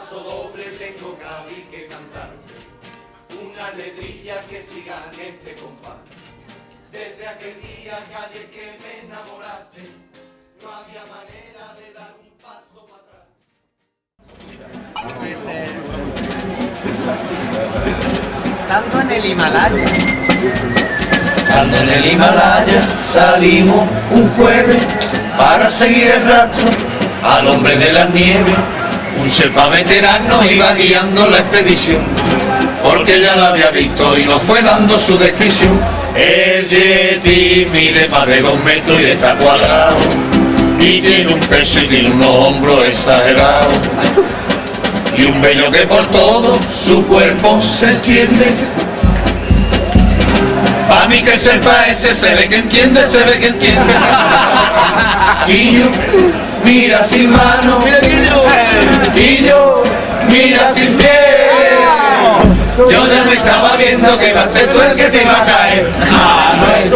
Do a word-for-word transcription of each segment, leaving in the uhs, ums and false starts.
paso doble tengo Cádiz que cantarte, una letrilla que siga en este compás. Desde aquel día, Cádiz, que me enamoraste, no había manera de dar un paso para atrás. Estando en el Himalaya. Estando en el Himalaya salimos un jueves para seguir el rastro al hombre de las nieves. Un Sherpa veterano iba guiando la expedición, porque ya la había visto y nos fue dando su descripción. El Yeti mide más de dos metros y está cuadrado, y tiene un peso y tiene unos hombros exagerados, y un vello que por todo su cuerpo se extiende. Pa' mí que el Sherpa ese se ve que entiende, se ve que entiende. Y yo, mira sin mano, y yo, mira sin pie. Yo ya me estaba viendo que iba a ser tú el que te iba a caer. Manuel.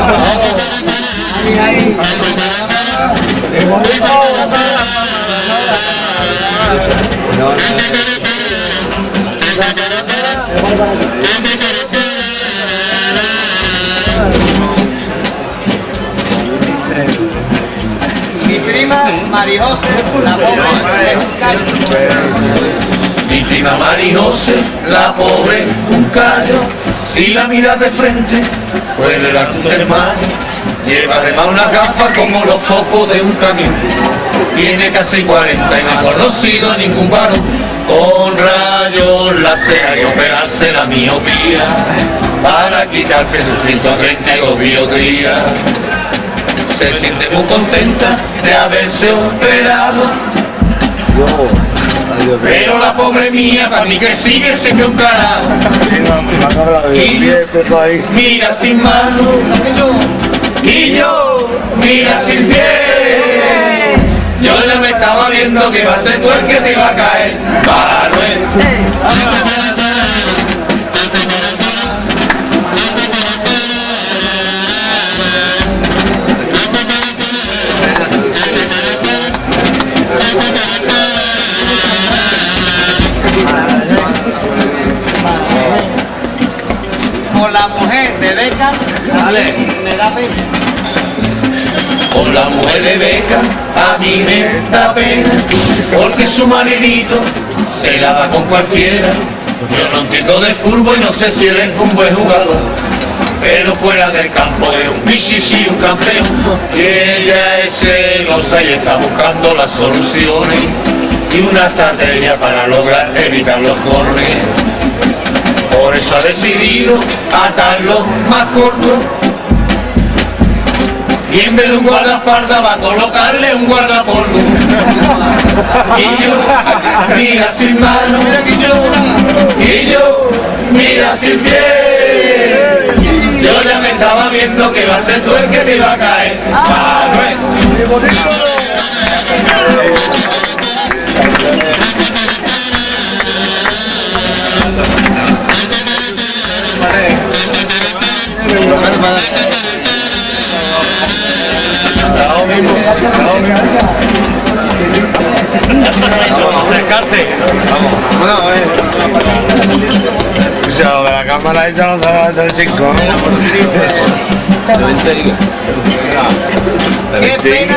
Mi prima Marijose, la pobre, es un callo. Mi prima Marijose, la pobre, un callo. Si la miras de frente, puede dar tu desmayo. Lleva además una gafa como los focos de un camión. Tiene casi cuarenta y no ha conocido a ningún varón con rayos láser y operarse la miopía para quitarse sus ciento treinta y dos dioptrías. Se siente muy contenta de haberse operado, pero la pobre mía, para mí que sigue se me un carajo. Y yo, mira sin mano, y yo, mira sin pie. Yo ya me estaba viendo que iba a ser tú el que te iba a caer, Manuel. Con la mujer de Beca, dale, me da pena. Con la mujer de Beca a mí me da pena, porque su maridito se la da con cualquiera. Yo no entiendo de fútbol y no sé si él es un buen jugador, pero fuera del campo es un pichichi, un campeón. Y ella es celosa y está buscando las soluciones y una estrategia para lograr evitar los corners. Por eso ha decidido atarlo más corto, y en vez de un guardaespaldas va a colocarle un guardapolvo. Y yo, mira sin mano, y yo, mira sin pie. Yo ya me estaba viendo que va a ser tú el que te iba a caer, Manuel. Ahora mismo, ahora mismo. Vamos a refrescarte. Vamos. Bueno, a ver. Escucha, la cámara esa no sabe de cinco. Qué pena.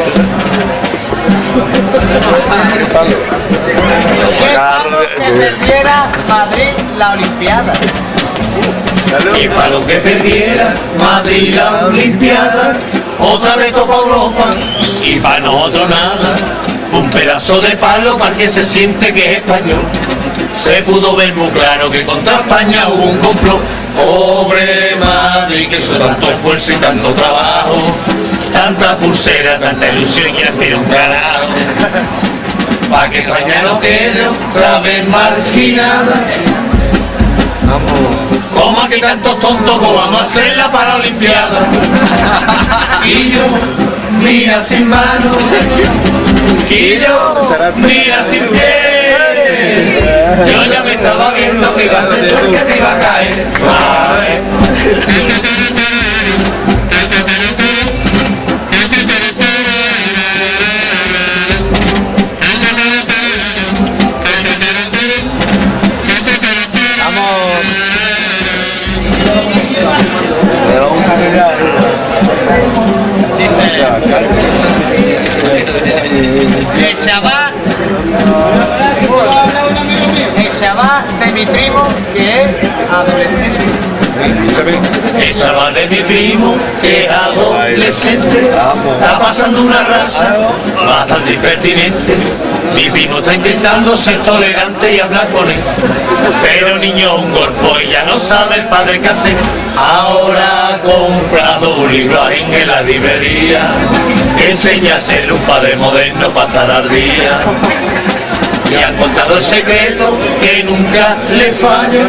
Que perdiera Madrid la Olimpiada. Y para lo que perdiera Madrid la Olimpiada, otra vez Copa Europa y para nosotros nada. Fue un pedazo de palo para el que se siente que es español. Se pudo ver muy claro que contra España hubo un complot. Pobre Madrid, que hizo tanto esfuerzo y tanto trabajo, tanta pulsera, tanta ilusión y hacer un carajo, para que España no quede otra vez marginada. Como aquí tantos tontos, pues vamos a hacer la Paralimpiada. Y yo, mira sin mano, y yo, mira sin pie. Yo ya me estaba viendo que iba a ser tú el que te iba a caer. Vale. adolescente. El chaval de mi primo, que es adolescente, está pasando una raza bastante impertinente. Mi primo está intentando ser tolerante y hablar con él, pero el niño es un golfo y ya no sabe el padre qué hacer. Ahora ha comprado un libro en la librería que enseña a ser un padre moderno para estar al día. Y han contado el secreto que nunca le falla.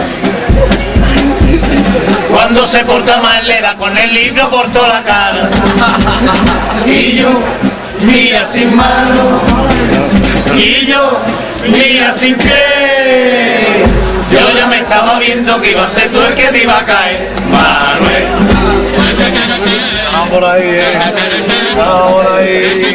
Cuando se porta mal le da con el libro por toda la cara. Y yo, mira sin mano. Y yo, mira sin pie. Yo ya me estaba viendo que iba a ser tú el que te iba a caer, Manuel. Vamos por ahí, eh. Vamos por ahí.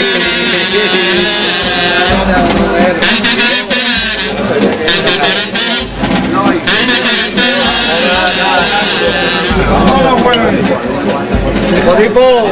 Tipo, tipo.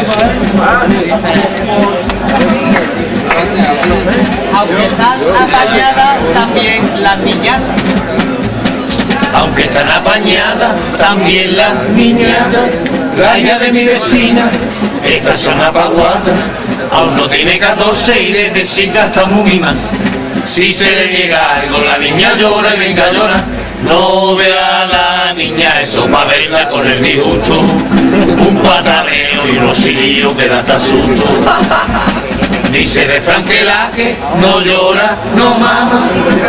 Aunque están apañadas también las niñatas. Aunque están apañadas también las niñatas. La hija de mi vecina, estas son apaguadas. Aún no tiene catorce y desde chica está muy mimada. Si se le niega algo, la niña llora y venga a llorar. No vea a la niña eso pa' verla con el disgusto. Un pataleo y unos silillos que da hasta susto. Dice de Franquela que no llora, no mama.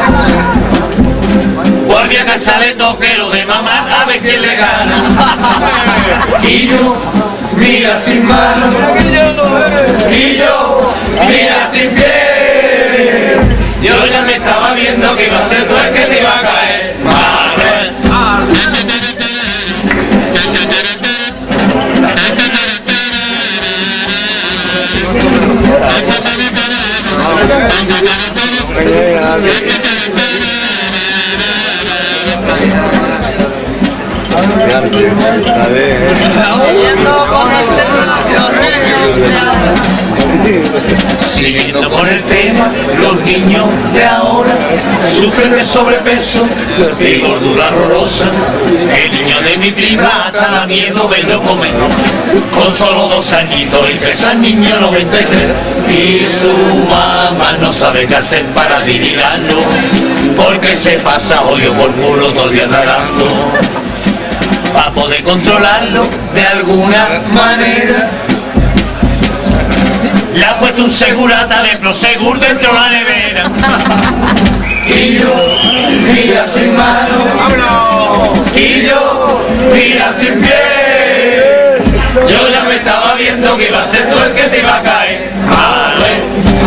Guardia que sale toque lo de mamá, a ver quién le gana. Y yo, mira sin mano. Y yo, mira sin pie. Yo ya me estaba viendo que iba a ser tú el que te iba a caer, Manuel. A ver. Siguiendo con el tema. Siguiendo con el tema, los niños de ahora sufren de sobrepeso y gordura horrorosa. El niño de mi prima hasta da miedo verlo comer. Con solo dos añitos y pesa el niño noventa y tres. Y su mamá no sabe qué hacer para vigilarlo, porque se pasa hoyo por culo todo el día tragando. Para poder controlarlo de alguna manera, le ha puesto un segurata de Prosegur dentro de la nevera. Y yo, mira sin mano. Y yo, mira sin pie. Yo ya me estaba viendo que iba a ser tú el que te iba a caer, Manuel.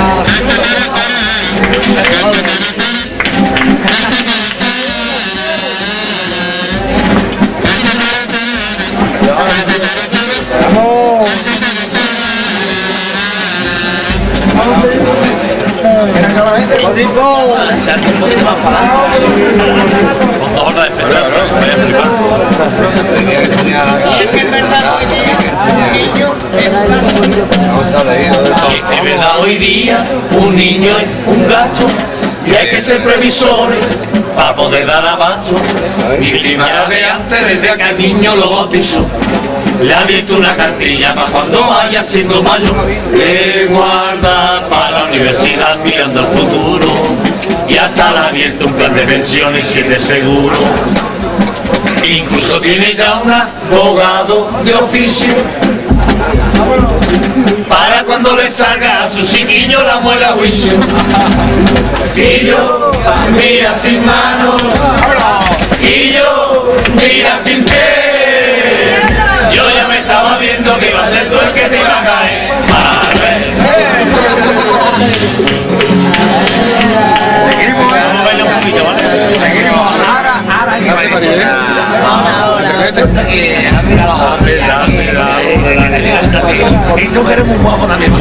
Echarse un poquito más para adelante. Con dos horas de espectáculo, voy a flipar. Y es que es verdad hoy día, un niño es un gasto. Y es que es verdad hoy día, un niño es un gasto. Y hay que ser previsores para poder dar abasto. Mi prima era de antes, desde que al niño lo bautizó. Le ha abierto una cartilla para cuando vaya siendo mayor. Le guarda para la universidad mirando al futuro. Y hasta le ha abierto un plan de pensiones y siete seguros. Incluso tiene ya un abogado de oficio para cuando le salga a su chiquillo la muela a juicio. Y yo, mira sin mano. Y yo, mira sin pie. Yo ya me estaba viendo que iba a ser tú el que te iba a caer, Manuel. Seguimos, Vamos a bailar un poquito, ¿vale? seguimos. Ahora, ahora hay que bailar. Y tú que eres muy guapo también.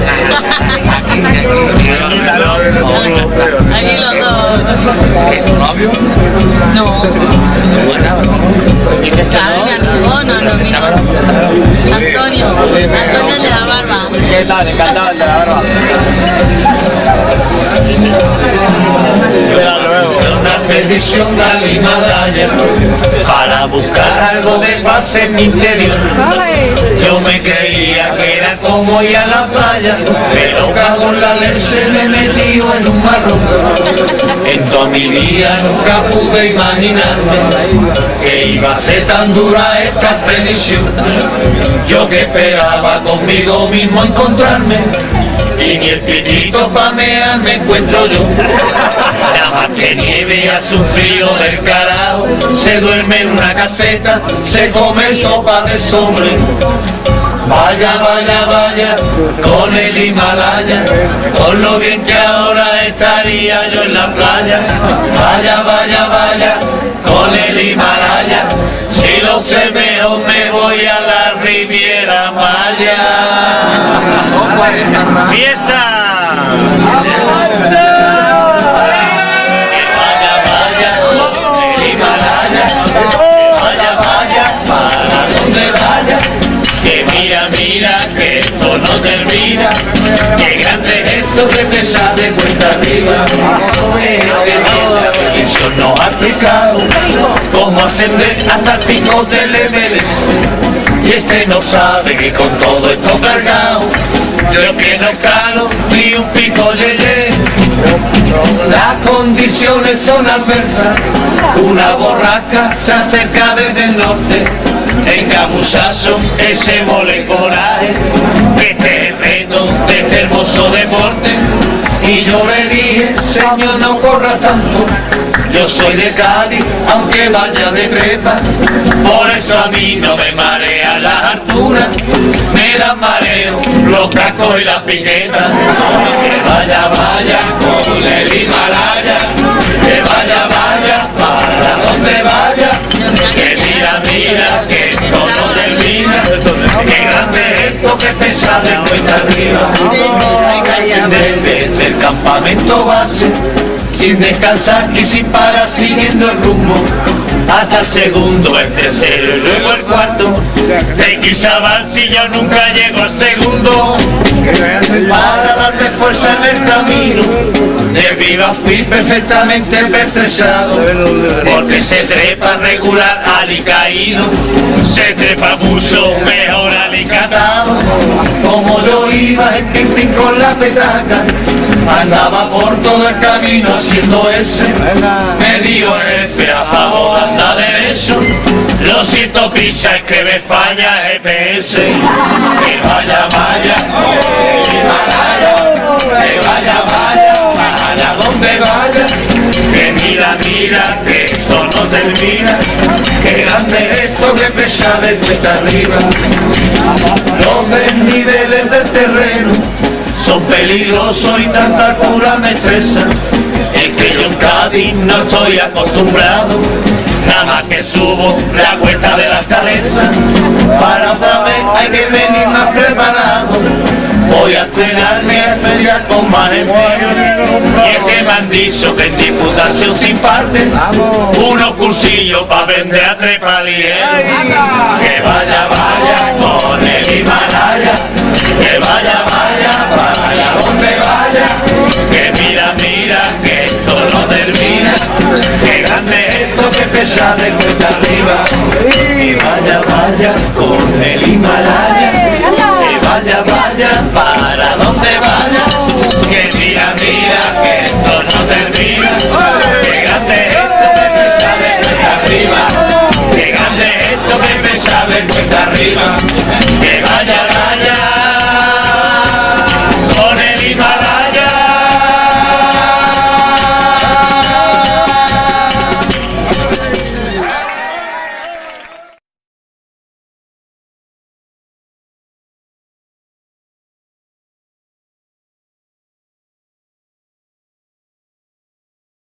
Aquí los dos. ¿Es tu novio? No. Claro, mi amigo, no, no, mi no. Antonio. Antonio el de la barba. ¿Qué tal? Encantado el de la barba. Pero luego. expedición al Himalaya para buscar algo de paz en mi interior. Yo me creía que era como ir a la playa, pero cago en la ley se me metió en un marrón. En toda mi vida nunca pude imaginarme que iba a ser tan dura esta expedición. Yo que esperaba conmigo mismo encontrarme, y ni el pitito pa' mear me encuentro yo. Nada más que nieve, hace un frío del carajo, se duerme en una caseta, se come sopa de sobre. Vaya, vaya, vaya, con el Himalaya, con lo bien que ahora estaría yo en la playa. Vaya, vaya, vaya, con el Himalaya, si lo sé mejor me voy a la Riviera Maya. ¡Fiesta! Que vaya, vaya, con el Himalaya, que vaya, vaya, para donde vaya. Que mira, mira, que esto no termina, que grande es esto que me sale cuesta arriba. Es que la religión nos ha explicado cómo ascender hasta el pico del Everest, y este no sabe que con todo esto cargado, yo que no calo ni un pico yeye. Las condiciones son adversas, una borrasca se acerca desde el norte. Tenga muchacho, ese mole coraje, que este es el reto de este hermoso deporte. Y yo le dije, señor, no corra tanto, yo soy de Cádiz, aunque vaya de trepa, por eso a mí no me marea las alturas, me dan mareo los cascos y las piquetas. Que vaya, vaya, con el Himalaya, que vaya, vaya, para donde vaya, que mira, mira, que esto no termina, que grande es esto que pesa de cuesta arriba. Hay que ascender desde el campamento base, sin descansar y sin parar, siguiendo el rumbo, hasta el segundo, el tercero y luego el cuarto. Te quise saber si yo nunca llego al segundo, para darme fuerza en el camino. De viva fui perfectamente pertrechado, porque se trepa regular alicaído, se trepa mucho mejor alicatado. Como yo iba en pin pin con la petaca, andaba por todo el camino haciendo ese, me dio el F a favor, anda derecho. Lo siento, pisa, es que me falla G P S. Que vaya, vaya, que vaya, que vaya, vaya, vaya donde vaya. Que mira, mira, que esto no termina, que grande es esto que pesa de cuesta arriba. Los desniveles del terreno son peligrosos y tanta altura me estresa. Es que yo en Cádiz no estoy acostumbrado, nada más que subo la cuesta de las cabezas. Para otra vez hay que venir más preparado, voy a estrenarme a estudiar con más empeño. Y es que me han dicho que en Diputación se imparten unos cursillos para vender a trepalier. Que vaya, vaya, con el Himalaya, que vaya, vaya, vaya donde vaya. Que mira, mira, que esto no termina, que grande es esto que pesa de cuesta arriba. Y vaya, vaya, con el Himalaya, que vaya, vaya, para donde vaya. Que mira, mira, que esto no termina, que grande es esto que pesa de cuesta arriba, que grande es esto que pesa de cuesta arriba.